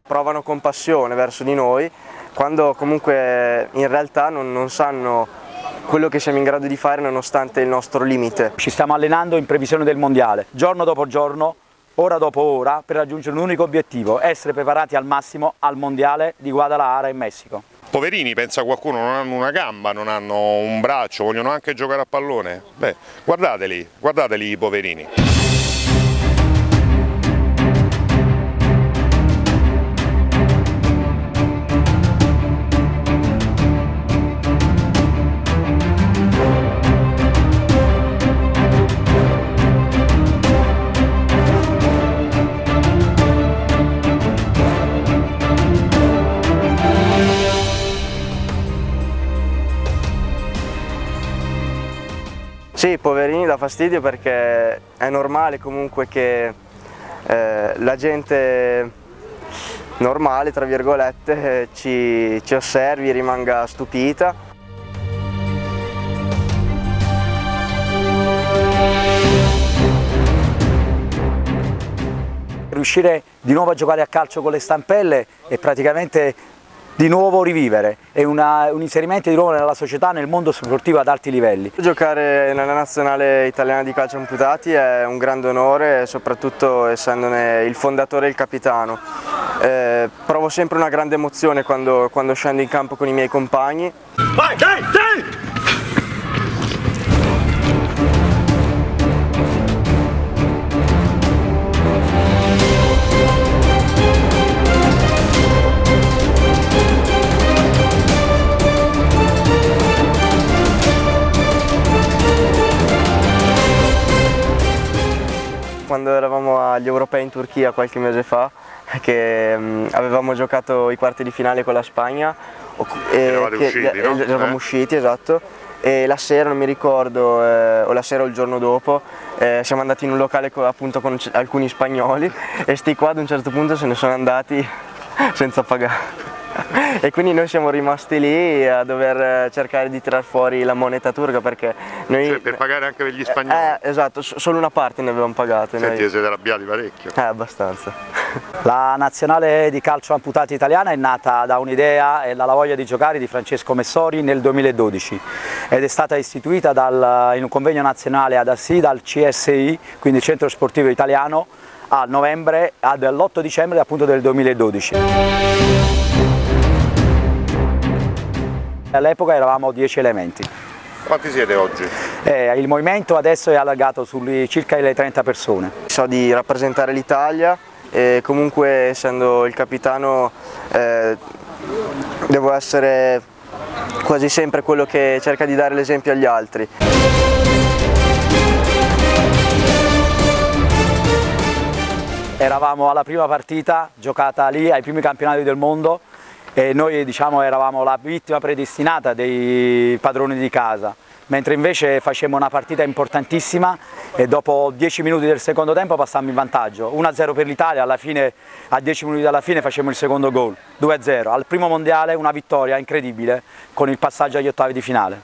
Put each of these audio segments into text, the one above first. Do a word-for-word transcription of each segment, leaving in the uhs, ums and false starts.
provano compassione verso di noi, quando comunque in realtà non, non sanno quello che siamo in grado di fare nonostante il nostro limite. Ci stiamo allenando in previsione del mondiale, giorno dopo giorno, ora dopo ora, per raggiungere un unico obiettivo: essere preparati al massimo al mondiale di Guadalajara in Messico. Poverini, pensa qualcuno, non hanno una gamba, non hanno un braccio, vogliono anche giocare a pallone? Beh, guardateli, guardateli i poverini. Sì, poverini dà fastidio perché è normale comunque che eh, la gente normale, tra virgolette, ci, ci osservi e rimanga stupita. Riuscire di nuovo a giocare a calcio con le stampelle è praticamente di nuovo rivivere, è una, un inserimento di nuovo nella società, nel mondo sportivo ad alti livelli. Giocare nella nazionale italiana di calcio amputati è un grande onore, soprattutto essendone il fondatore e il capitano. Eh, provo sempre una grande emozione quando, quando scendo in campo con i miei compagni. Vai, dai, dai! Quando eravamo agli europei in Turchia qualche mese fa, che um, avevamo giocato i quarti di finale con la Spagna, e eravate che, usciti, no? Eravamo eh? usciti, esatto, e la sera, non mi ricordo, eh, o la sera o il giorno dopo, eh, siamo andati in un locale con, appunto con alcuni spagnoli e sti qua ad un certo punto se ne sono andati senza pagare. E quindi noi siamo rimasti lì a dover cercare di tirar fuori la moneta turca perché noi... Cioè per pagare anche per gli spagnoli? Eh, esatto, solo una parte ne avevamo pagate. Senti, noi. siete arrabbiati parecchio? Eh, abbastanza. La nazionale di calcio amputati italiana è nata da un'idea e dalla voglia di giocare di Francesco Messori nel duemiladodici ed è stata istituita dal, in un convegno nazionale ad Assì dal C S I, quindi Centro Sportivo Italiano, a novembre, all'otto dicembre appunto del duemiladodici. All'epoca eravamo dieci elementi. Quanti siete oggi? Eh, il movimento adesso è allargato su circa le trenta persone. So di rappresentare l'Italia e comunque essendo il capitano eh, devo essere quasi sempre quello che cerca di dare l'esempio agli altri. Eravamo alla prima partita giocata lì ai primi campionati del mondo e noi diciamo eravamo la vittima predestinata dei padroni di casa, mentre invece facemmo una partita importantissima e dopo dieci minuti del secondo tempo passammo in vantaggio, uno a zero per l'Italia, alla fine a dieci minuti dalla fine facemmo il secondo gol, due a zero, al primo mondiale una vittoria incredibile con il passaggio agli ottavi di finale.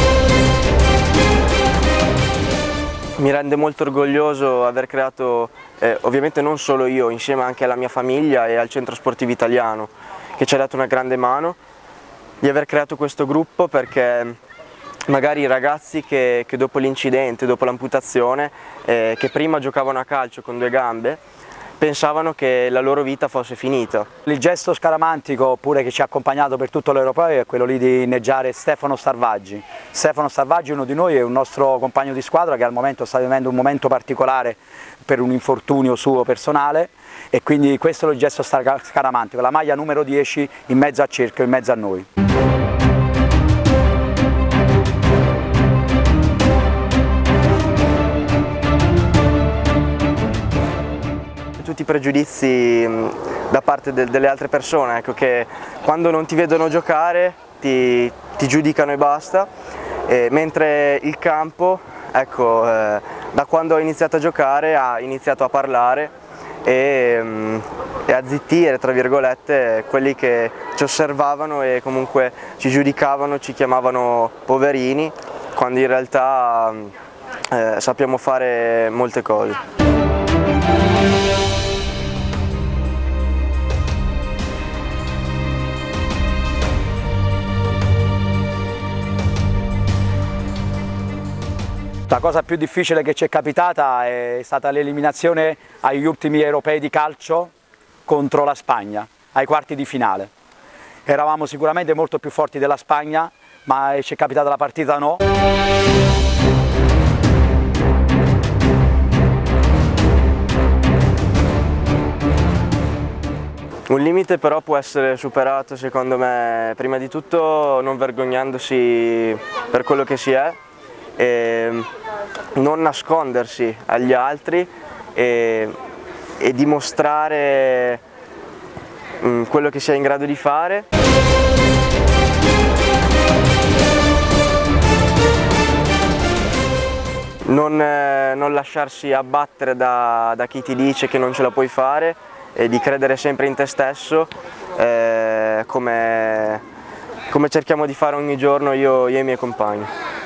Mi rende molto orgoglioso aver creato, eh, ovviamente non solo io, insieme anche alla mia famiglia e al Centro Sportivo Italiano, che ci ha dato una grande mano, di aver creato questo gruppo perché magari i ragazzi che, che dopo l'incidente, dopo l'amputazione, eh, che prima giocavano a calcio con due gambe, pensavano che la loro vita fosse finita. Il gesto scaramantico pure che ci ha accompagnato per tutto l'Europeo è quello lì di inneggiare Stefano Starvaggi. Stefano Starvaggi, uno di noi, è un nostro compagno di squadra che al momento sta vivendo un momento particolare per un infortunio suo personale e quindi questo è il gesto scaramantico, la maglia numero dieci in mezzo al cerchio, in mezzo a noi. Tutti i pregiudizi da parte de delle altre persone, ecco, che quando non ti vedono giocare ti, ti giudicano e basta, e mentre il campo, ecco, eh, da quando ho iniziato a giocare ha iniziato a parlare e, um, e a zittire, tra virgolette, quelli che ci osservavano e comunque ci giudicavano, ci chiamavano poverini, quando in realtà eh, sappiamo fare molte cose. La cosa più difficile che ci è capitata è stata l'eliminazione agli ultimi europei di calcio contro la Spagna, ai quarti di finale. Eravamo sicuramente molto più forti della Spagna, ma ci è capitata la partita no. Un limite però può essere superato secondo me, prima di tutto non vergognandosi per quello che si è, e non nascondersi agli altri e, e dimostrare mh, quello che si è in grado di fare. Non, eh, non lasciarsi abbattere da, da chi ti dice che non ce la puoi fare e di credere sempre in te stesso, eh, come, come cerchiamo di fare ogni giorno io, io e i miei compagni.